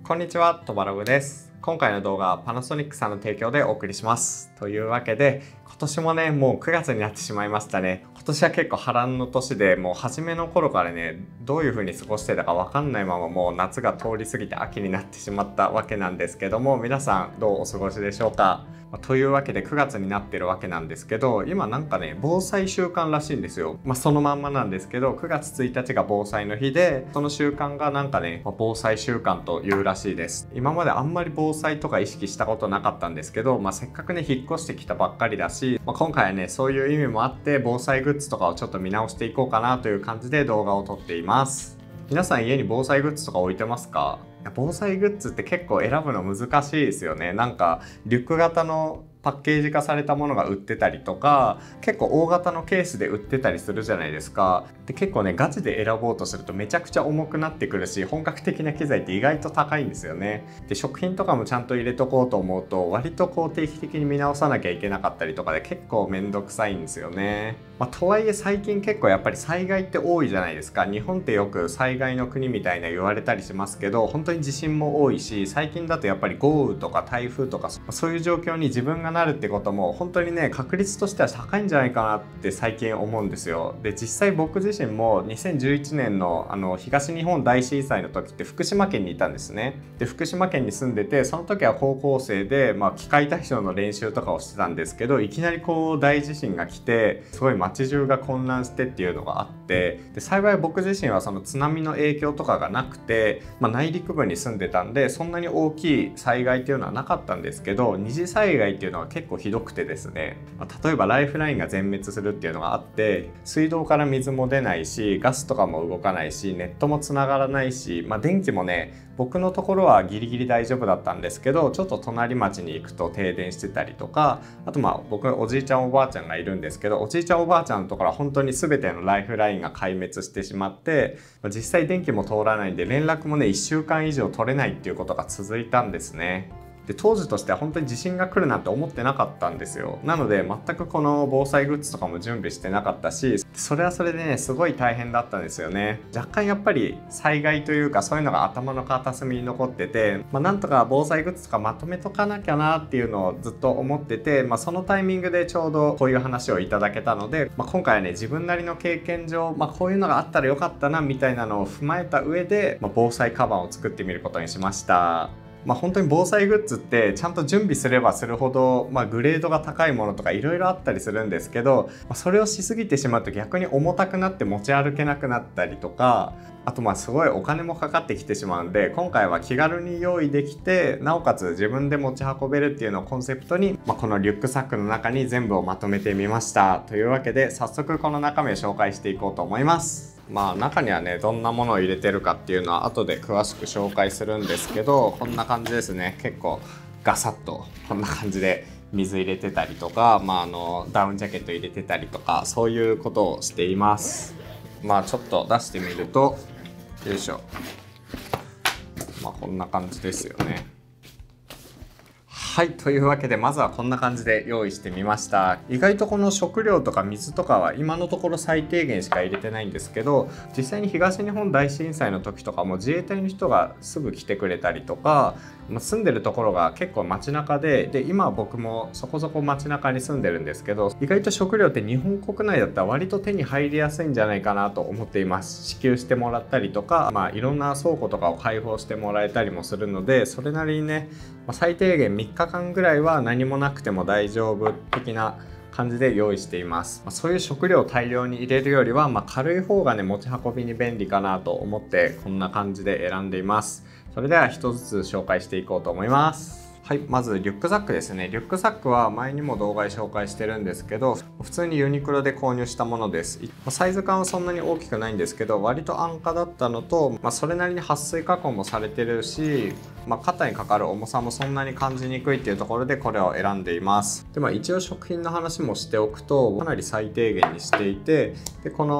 こんにちは、トバログです。今回の動画はパナソニックさんの提供でお送りします。というわけで、今年もね、もう9月になってしまいましたね。今年は結構波乱の年で、もう初めの頃からね、どういう風に過ごしてたかわかんないままもう夏が通り過ぎて秋になってしまったわけなんですけども、皆さんどうお過ごしでしょうか？というわけで9月になってるわけなんですけど、今なんかね、防災週間らしいんですよ。そのまんまなんですけど、9月1日が防災の日で、その週間がなんかね、防災週間というらしいです。今まであんまり防災とか意識したことなかったんですけど、せっかくね、引っ越してきたばっかりだし、今回はね、そういう意味もあって、防災グッズとかをちょっと見直していこうかなという感じで動画を撮っています。皆さん家に防災グッズとか置いてますか？防災グッズって結構選ぶの難しいですよね。なんかリュック型のパッケージ化されたものが売ってたりとか、結構大型のケースで売ってたりするじゃないですか。で、結構ね、ガチで選ぼうとするとめちゃくちゃ重くなってくるし、本格的な機材って意外と高いんですよね。で、食品とかもちゃんと入れとこうと思うと、割と定期的に見直さなきゃいけなかったりとかで結構めんどくさいんですよね。とはいえ最近結構やっぱり災害って多いじゃないですか。日本ってよく災害の国みたいな言われたりしますけど、本当に地震も多いし、最近だとやっぱり豪雨とか台風とか、そういう状況に自分がなるってことも本当にね、確率としては高いんじゃないかなって最近思うんですよ。で、実際僕自身も2011年の東日本大震災の時って福島県にいたんですね。で、福島県に住んでて、その時は高校生で、機械体操の練習とかをしてたんですけど、いきなり大地震が来て、すごい街中が混乱してっていうのがあって、で、幸い僕自身はその津波の影響とかがなくて、内陸部に住んでたんで、そんなに大きい災害っていうのはなかったんですけど、二次災害っていうのは結構ひどくてですね、例えばライフラインが全滅するっていうのがあって、水道から水も出ないし、ガスとかも動かないし、ネットもつながらないし、電気もね、僕のところはギリギリ大丈夫だったんですけど、ちょっと隣町に行くと停電してたりとか、あと僕おじいちゃんおばあちゃんがいるんですけど、おじいちゃんおばあちゃんのところは本当に全てのライフラインが壊滅してしまって、実際電気も通らないんで連絡もね、1週間以上取れないっていうことが続いたんですね。で、当時としては本当に地震が来るなんて思ってなかったんですよ。なので全くこの防災グッズとかも準備してなかったし、それはそれでね、すごい大変だったんですよね。若干やっぱり災害というかそういうのが頭の片隅に残ってて、なんとか防災グッズとかまとめとかなきゃなっていうのをずっと思ってて、そのタイミングでちょうどこういう話をいただけたので、今回はね、自分なりの経験上、こういうのがあったらよかったなみたいなのを踏まえた上で、防災カバンを作ってみることにしました。本当に防災グッズってちゃんと準備すればするほど、グレードが高いものとかいろいろあったりするんですけど、それをしすぎてしまうと逆に重たくなって持ち歩けなくなったりとか、あとすごいお金もかかってきてしまうんで、今回は気軽に用意できて、なおかつ自分で持ち運べるっていうのをコンセプトに、このリュックサックの中に全部をまとめてみました。というわけで早速この中身を紹介していこうと思います。中にはね、どんなものを入れてるかっていうのは後で詳しく紹介するんですけど、こんな感じですね。結構ガサッとこんな感じで水入れてたりとか、ダウンジャケット入れてたりとか、そういうことをしています。ちょっと出してみると、よいしょ。こんな感じですよね。はい、というわけでまずはこんな感じで用意してみました。意外とこの食料とか水とかは今のところ最低限しか入れてないんですけど、実際に東日本大震災の時とかも自衛隊の人がすぐ来てくれたりとか、住んでるところが結構街中で、今は僕もそこそこ街中に住んでるんですけど、意外と食料って日本国内だったら割と手に入りやすいんじゃないかなと思っています。支給してもらったりとか、いろんな倉庫とかを開放してもらえたりもするので、それなりにね、最低限3日間ぐらいは何もなくても大丈夫的な感じで用意しています。そういう食料を大量に入れるよりは、軽い方がね、持ち運びに便利かなと思ってこんな感じで選んでいます。それでは一つずつ紹介していこうと思います。はい、まずリュックサックですね。リュックサックは前にも動画で紹介してるんですけど、普通にユニクロで購入したものです。サイズ感はそんなに大きくないんですけど、割と安価だったのと、それなりに撥水加工もされてるし、肩にかかる重さもそんなに感じにくいっていうところでこれを選んでいます。で、一応食品の話もしておくと、かなり最低限にしていて、で、この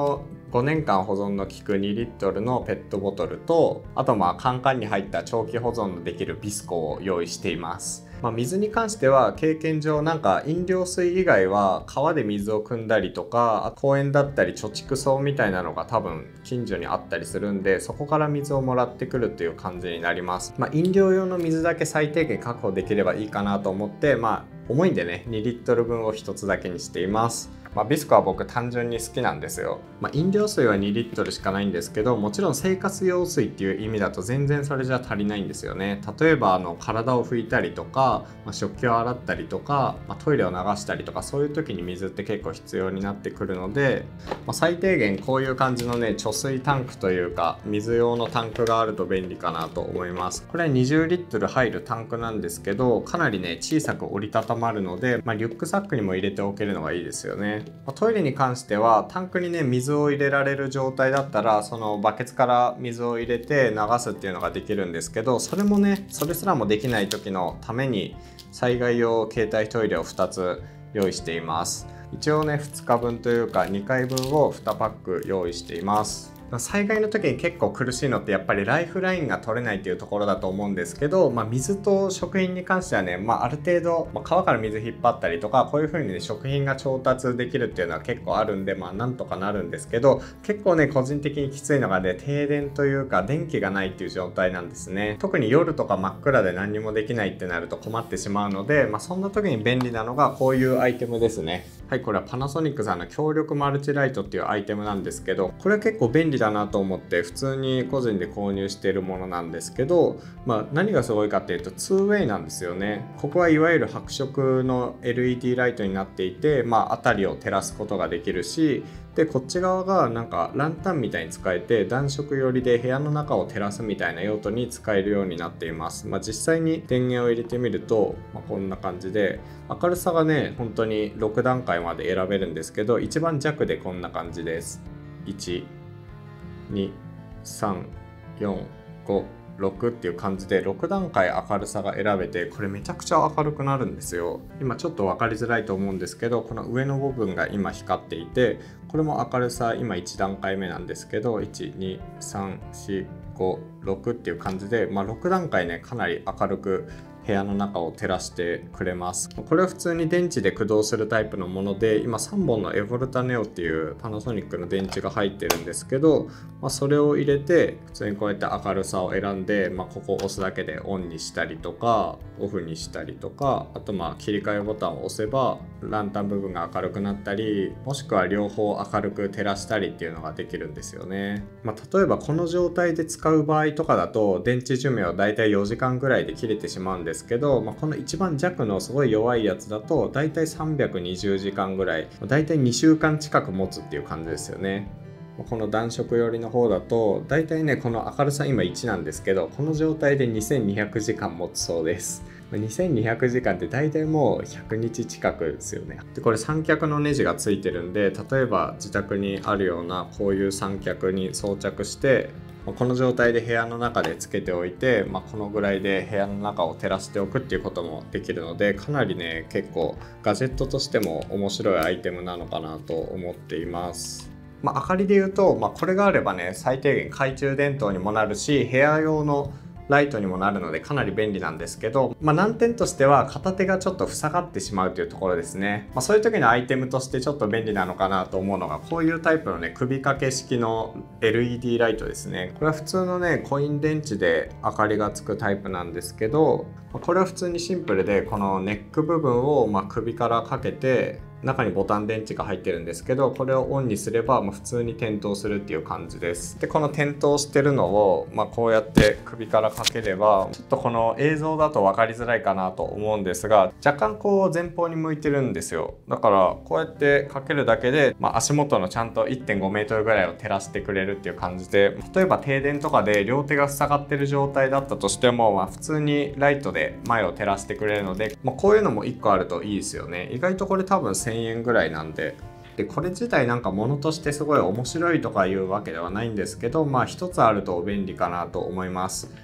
5年間保存の効く2リットルのペットボトルと、あとカンカンに入った長期保存のできるビスコを用意しています。水に関しては経験上飲料水以外は川で水を汲んだりとか、公園だったり貯蓄槽みたいなのが多分近所にあったりするんで、そこから水をもらってくるっていう感じになります。飲料用の水だけ最低限確保できればいいかなと思って、重いんでね2リットル分を1つだけにしています。ビスコは僕単純に好きなんですよ。飲料水は2リットルしかないんですけど、もちろん生活用水っていう意味だと全然それじゃ足りないんですよね。例えば体を拭いたりとか、食器を洗ったりとか、トイレを流したりとか、そういう時に水って結構必要になってくるので、最低限こういう感じのね貯水タンクというか水用のタンクがあると便利かなと思います。これは20リットル入るタンクなんですけど、かなりね小さく折りたたまるので、リュックサックにも入れておけるのがいいですよね。トイレに関してはタンクにね水を入れられる状態だったら、そのバケツから水を入れて流すっていうのができるんですけど、それすらもできない時のために災害用携帯トイレを2つ用意しています。一応ね2日分というか2回分を2パック用意しています。災害の時に結構苦しいのってやっぱりライフラインが取れないっていうところだと思うんですけど、水と食品に関してはね、ある程度、川から水引っ張ったりとか、こういう風にね食品が調達できるっていうのは結構あるんで、なんとかなるんですけど、結構ね個人的にきついのがね停電というか電気がないっていう状態なんですね。特に夜とか真っ暗で何にもできないってなると困ってしまうので、そんな時に便利なのがこういうアイテムですね。はい、これはパナソニックさんの強力マルチライトっていうアイテムなんですけど、これは結構便利だなと思って普通に個人で購入しているものなんですけど、何がすごいかっていうと 2way なんですよね。ここはいわゆる白色の LED ライトになっていて、辺りを照らすことができるし、でこっち側がランタンみたいに使えて暖色寄りで部屋の中を照らすみたいな用途に使えるようになっています。実際に電源を入れてみると、こんな感じで明るさがね本当に6段階まで選べるんですけど、一番弱でこんな感じです。1、2、3、4、5、6っていう感じで6段階明るさが選べて、これめちゃくちゃ明るくなるんですよ。今ちょっと分かりづらいと思うんですけど、この上の部分が今光っていて、これも明るさ今1段階目なんですけど、1、2、3、4、5、6っていう感じで、6段階ねかなり明るく部屋の中を照らしてくれます。これは普通に電池で駆動するタイプのもので、今3本のエボルタネオっていうパナソニックの電池が入ってるんですけど、それを入れて普通にこうやって明るさを選んで、ここを押すだけでオンにしたりとかオフにしたりとか、あと切り替えボタンを押せばランタン部分が明るくなったり、もしくは両方明るく照らしたりっていうのができるんですよね。例えばこの状態で使う場合とかだと電池寿命はだいたい4時間ぐらいで切れてしまうんですけど、この一番弱のすごい弱いやつだとだいたい320時間ぐらい、だいたい2週間近く持つっていう感じですよね。この暖色寄りの方だとだいたいねこの明るさ今1なんですけど、この状態で2200時間持つそうです。2200時間って大体もう100日近くですよね。でこれ三脚のネジがついてるんで、例えば自宅にあるようなこういう三脚に装着してこの状態で部屋の中でつけておいて、このぐらいで部屋の中を照らしておくっていうこともできるので、かなりね結構ガジェットとしても面白いアイテムなのかなと思っています。明かりで言うと、これがあればね最低限懐中電灯にもなるし部屋用のライトにもなるのでかなり便利なんですけど、難点としては片手がちょっと塞がってしまうというところですね。そういう時のアイテムとしてちょっと便利なのかなと思うのがこういうタイプのね首掛け式の LED ライトですね。これは普通のねコイン電池で明かりがつくタイプなんですけど、これは普通にシンプルでこのネック部分を首からかけて中にボタン電池が入ってるんですけど、これをオンにすれば普通に点灯するっていう感じです。でこの点灯してるのをこうやって首からかければ、ちょっとこの映像だと分かりづらいかなと思うんですが、若干こう前方に向いてるんですよ。だからこうやってかけるだけで、足元のちゃんと 1.5 メートルぐらいを照らしてくれるっていう感じで、例えば停電とかで両手が塞がってる状態だったとしても、普通にライトで前を照らしてくれるので、こういうのも1個あるといいですよね。意外とこれ多分1000円ぐらいなんで。でこれ自体物としてすごい面白いとかいうわけではないんですけど、一つあると便利かなと思います。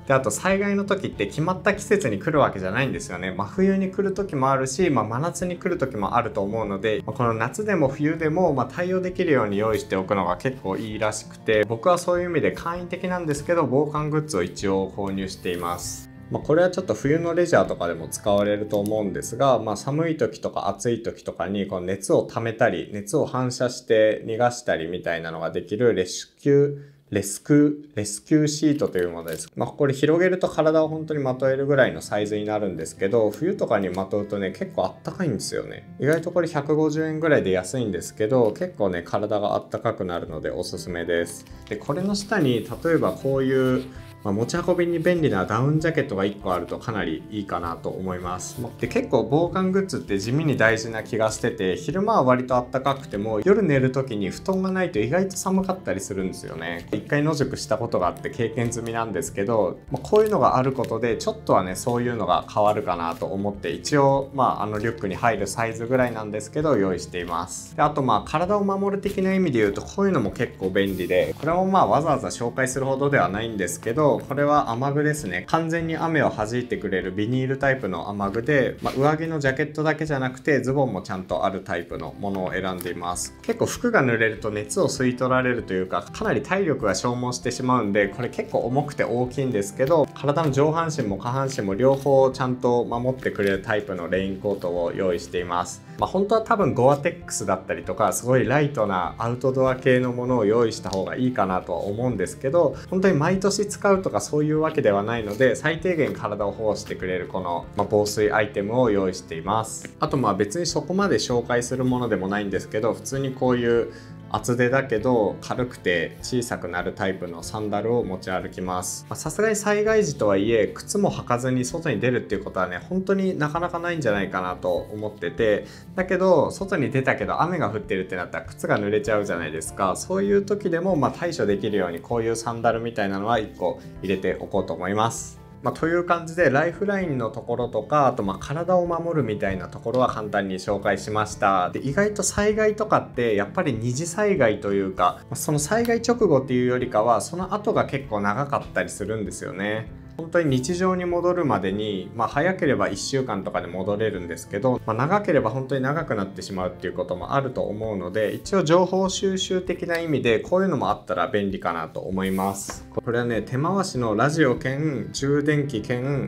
で、あと災害の時って決まった季節に来るわけじゃないんですよね。真冬に来る時もあるし、真夏に来る時もあると思うので、この夏でも冬でも対応できるように用意しておくのが結構いいらしくて、僕はそういう意味で簡易的なんですけど、防寒グッズを一応購入しています。これはちょっと冬のレジャーとかでも使われると思うんですが、寒い時とか暑い時とかにこの熱を溜めたり、熱を反射して逃がしたりみたいなのができるレスキューシートというものです。これ広げると体を本当にまとえるぐらいのサイズになるんですけど、冬とかにまとうとね、結構あったかいんですよね。意外とこれ150円ぐらいで安いんですけど、結構ね、体があったかくなるのでおすすめです。で、これの下に例えばこういう持ち運びに便利なダウンジャケットが1個あるとかなりいいかなと思います。で、結構防寒グッズって地味に大事な気がしてて、昼間は割と暖かくても夜寝る時に布団がないと意外と寒かったりするんですよね。一回野宿したことがあって経験済みなんですけど、こういうのがあることでちょっとはね、そういうのが変わるかなと思って、一応リュックに入るサイズぐらいなんですけど用意しています。で、あと体を守る的な意味で言うと、こういうのも結構便利で、これもわざわざ紹介するほどではないんですけど、これは雨具ですね。完全に雨を弾いてくれるビニールタイプの雨具で、上着のジャケットだけじゃなくてズボンもちゃんとあるタイプのものを選んでいます。結構服が濡れると熱を吸い取られるというか、かなり体力が消耗してしまうんで、これ結構重くて大きいんですけど、体の上半身も下半身も両方ちゃんと守ってくれるタイプのレインコートを用意しています。本当は多分ゴアテックスだったりとか、すごいライトなアウトドア系のものを用意した方がいいかなとは思うんですけど、本当に毎年使うとかそういうわけではないので、最低限体を保護してくれるこの、防水アイテムを用意しています。あと別にそこまで紹介するものでもないんですけど、普通にこういう厚手だけど軽くて小さくなるタイプのサンダルを持ち歩きます。さすがに災害時とはいえ、靴も履かずに外に出るっていうことはね、本当になかなかないんじゃないかなと思ってて、だけど外に出たけど雨が降ってるってなったら靴が濡れちゃうじゃないですか。そういう時でも対処できるように、こういうサンダルみたいなのは1個入れておこうと思います。という感じで、ライフラインのところとか、あと体を守るみたいなところは簡単に紹介しました。で、意外と災害とかってやっぱり二次災害というか、その災害直後っていうよりかはその後が結構長かったりするんですよね。本当に日常に戻るまでに、早ければ1週間とかで戻れるんですけど、長ければ本当に長くなってしまうっていうこともあると思うので、一応情報収集的な意味でこういうのもあったら便利かなと思います。これはね、手回しのラジオ兼充電器兼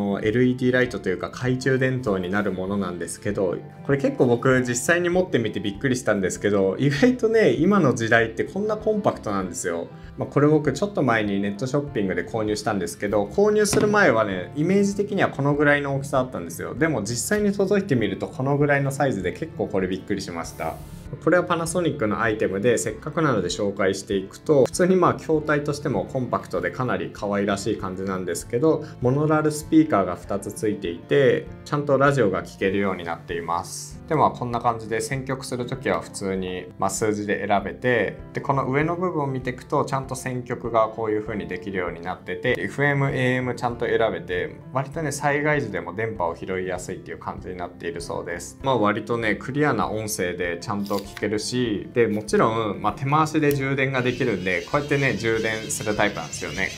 LED ライトというか懐中電灯になるものなんですけど、これ結構僕実際に持ってみてびっくりしたんですけど、意外とね、今の時代ってこんなコンパクトなんですよ。これ僕ちょっと前にネットショッピングで購入したんですけど、購入する前はね、イメージ的にはこのぐらいの大きさだったんですよ。でも実際に届いてみるとこのぐらいのサイズで、結構これびっくりしました。これはパナソニックのアイテムで、せっかくなので紹介していくと、普通に筐体としてもコンパクトでかなり可愛らしい感じなんですけど、モノラルスピーカーが2つついていて、ちゃんとラジオが聴けるようになっています。でこんな感じで選曲するときは普通に数字で選べて、でこの上の部分を見ていくとちゃんと選曲がこういう風にできるようになってて、 FM、AM ちゃんと選べて、割とね災害時でも電波を拾いやすいっていう感じになっているそうです。割とねクリアな音声でちゃんと聞けるし、でもちろん、手回しで充電ができるんで、こうやってね充電するタイプなんですよね。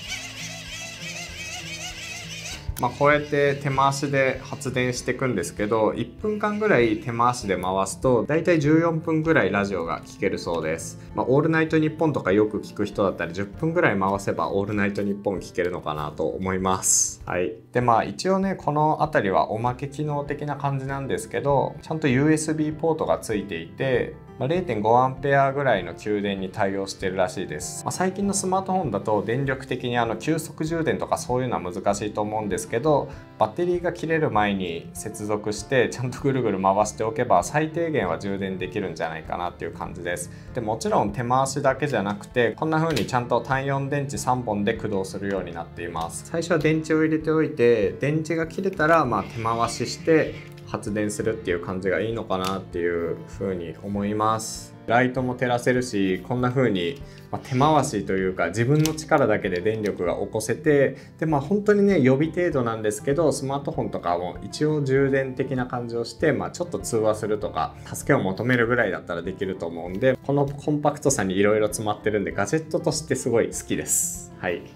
こうやって手回しで発電していくんですけど、1分間ぐらい手回しで回すとだいたい14分ぐらいラジオが聴けるそうです。オールナイトニッポンとかよく聞く人だったら10分ぐらい回せばオールナイトニッポン聴けるのかなと思います。はい。で一応ねこの辺りはおまけ機能的な感じなんですけど、ちゃんと USB ポートがついていて、0.5 アンペアぐらいの給電に対応してるらしいです。最近のスマートフォンだと電力的に急速充電とかそういうのは難しいと思うんですけど、バッテリーが切れる前に接続してちゃんとぐるぐる回しておけば最低限は充電できるんじゃないかなっていう感じです。でもちろん手回しだけじゃなくて、こんな風にちゃんと単4電池3本で駆動するようになっています。最初は電池を入れておいて、電池が切れたら手回しして発電するっていう感じがいいのかなっていう風に思います。ライトも照らせるし、こんな風に手回しというか自分の力だけで電力が起こせて、で本当にね予備程度なんですけど、スマートフォンとかも一応充電的な感じをして、ちょっと通話するとか助けを求めるぐらいだったらできると思うんで、このコンパクトさにいろいろ詰まってるんで、ガジェットとしてすごい好きです。はい。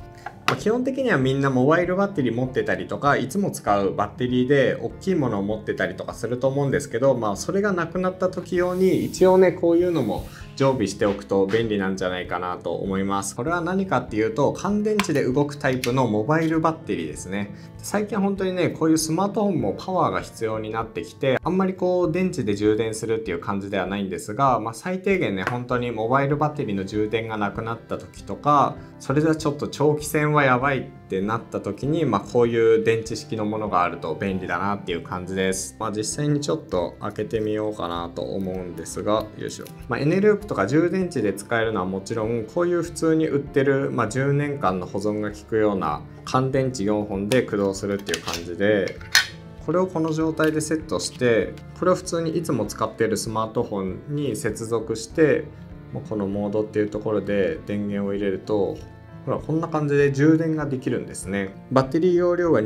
基本的にはみんなモバイルバッテリー持ってたりとか、いつも使うバッテリーで大きいものを持ってたりとかすると思うんですけど、それがなくなった時用に一応ね、こういうのも常備しておくと便利なんじゃないかなと思います。これは何かっていうと、乾電池で動くタイプのモバイルバッテリーですね。最近本当にね、こういうスマートフォンもパワーが必要になってきて、あんまり電池で充電するっていう感じではないんですが、最低限ね、本当にモバイルバッテリーの充電がなくなった時とか、それじゃちょっと長期戦はやばいってなった時に、こういう電池式のものがあると便利だなっていう感じです。実際にちょっと開けてみようかなと思うんですが、よいしょ。エネループとか充電池で使えるのはもちろん、こういう普通に売ってる、10年間の保存が効くような乾電池4本で駆動するっていう感じで、これをこの状態でセットして、これを普通にいつも使っているスマートフォンに接続して、このモードっていうところで電源を入れると、ほらこんな感じで充電ができるんですね。バッテリー容量が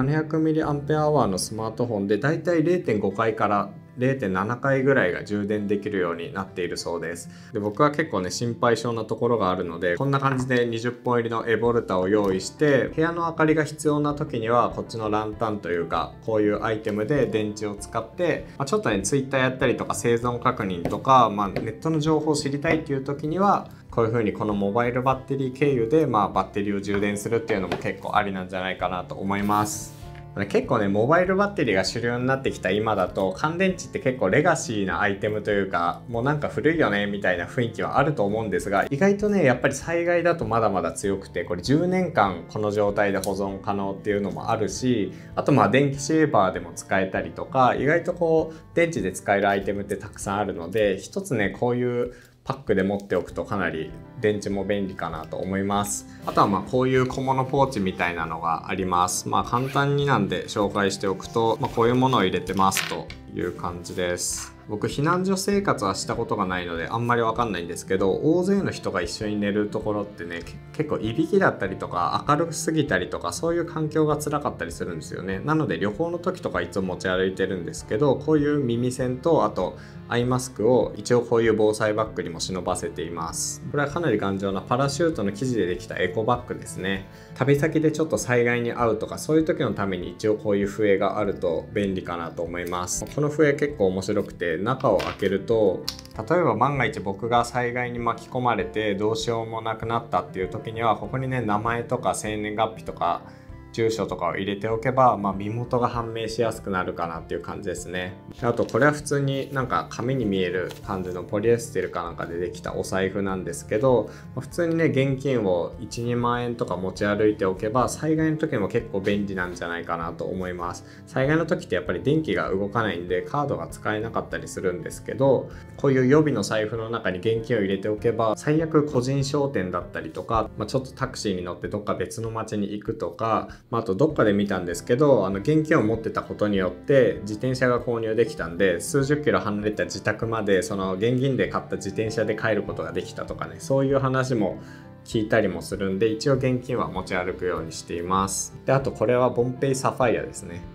2700mAh のスマートフォンでだいたい 0.5 回から0.7 回ぐらいが充電できるようになっているそうです。で、僕は結構ね心配性なところがあるので、こんな感じで20本入りのエボルタを用意して、部屋の明かりが必要な時にはこっちのランタンというか、こういうアイテムで電池を使って、ちょっとね Twitter やったりとか生存確認とか、ネットの情報を知りたいっていう時にはこういう風にこのモバイルバッテリー経由でバッテリーを充電するっていうのも結構ありなんじゃないかなと思います。結構ねモバイルバッテリーが主流になってきた今だと、乾電池って結構レガシーなアイテムというか、もうなんか古いよねみたいな雰囲気はあると思うんですが、意外とねやっぱり災害だとまだまだ強くて、これ10年間この状態で保存可能っていうのもあるし、あと電気シェーバーでも使えたりとか、意外と電池で使えるアイテムってたくさんあるので、一つねこういうパックで持っておくとかなり電池も便利かなと思います。あとはこういう小物ポーチみたいなのがあります。簡単になんで紹介しておくと、こういうものを入れてますという感じです。僕避難所生活はしたことがないのであんまりわかんないんですけど、大勢の人が一緒に寝るところってね結構いびきだったりとか明るすぎたりとか、そういう環境が辛かったりするんですよね。なので旅行の時とかいつも持ち歩いてるんですけど、こういう耳栓とあとアイマスクを一応こういう防災バッグにも忍ばせています。これはかなり頑丈なパラシュートの生地でできたエコバッグですね。旅先でちょっと災害に遭うとかそういう時のために一応こういう笛があると便利かなと思います。この笛結構面白くて、中を開けると、例えば万が一僕が災害に巻き込まれてどうしようもなくなったっていう時には、ここにね名前とか生年月日とか住所とかを入れておけば、身元が判明しやすくなるかなっていう感じですね。あとこれは普通になんか紙に見える感じのポリエステルかなんかでできたお財布なんですけど、普通にね現金を 1,2 万円とか持ち歩いておけば、災害の時も結構便利なんじゃないかなと思います。災害の時ってやっぱり電気が動かないんでカードが使えなかったりするんですけど、こういう予備の財布の中に現金を入れておけば、最悪個人商店だったりとか、ちょっとタクシーに乗ってどっか別の町に行くとか、あとどっかで見たんですけど、現金を持ってたことによって自転車が購入できたんで、数十キロ離れた自宅までその現金で買った自転車で帰ることができたとかね、そういう話も聞いたりもするんで、一応現金は持ち歩くようにしています。で、あとこれはボンペイサファイアですね。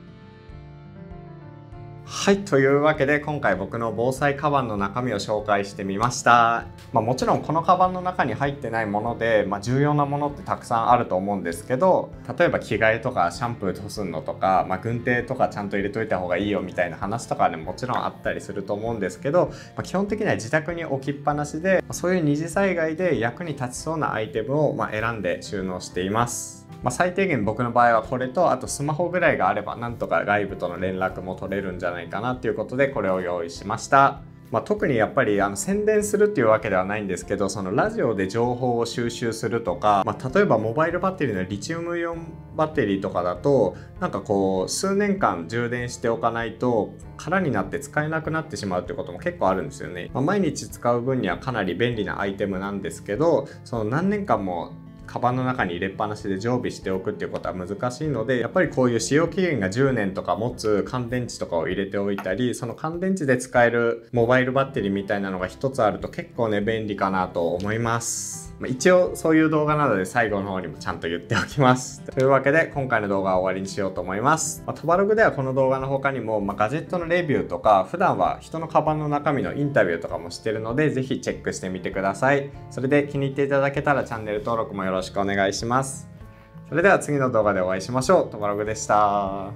はい、というわけで今回僕の防災カバンの中身を紹介してみました。もちろんこのカバンの中に入ってないもので、重要なものってたくさんあると思うんですけど、例えば着替えとかシャンプーとすんのとか、軍手とかちゃんと入れといた方がいいよみたいな話とかね、もちろんあったりすると思うんですけど、基本的には自宅に置きっぱなしで、そういう二次災害で役に立ちそうなアイテムを選んで収納しています。最低限僕の場合はこれと、あとスマホぐらいがあればなんとか外部との連絡も取れるんじゃないかなっていうことでこれを用意しました。特にやっぱり宣伝するっていうわけではないんですけど、そのラジオで情報を収集するとか、例えばモバイルバッテリーのリチウムイオンバッテリーとかだと、なんか数年間充電しておかないと空になって使えなくなってしまうっていうことも結構あるんですよね。毎日使う分にはかなり便利なアイテムなんですけど、その何年間もカバンの中に入れっぱなしで常備しておくっていうことは難しいので、やっぱりこういう使用期限が10年とか持つ乾電池とかを入れておいたり、その乾電池で使えるモバイルバッテリーみたいなのが一つあると結構ね便利かなと思います。一応そういう動画なので最後の方にもちゃんと言っておきます。というわけで今回の動画は終わりにしようと思います。トバログではこの動画の他にも、ガジェットのレビューとか、普段は人のカバンの中身のインタビューとかもしてるので、ぜひチェックしてみてください。それで気に入っていただけたらチャンネル登録もよろしくお願いします。 それでは次の動画でお会いしましょう。ともログでした。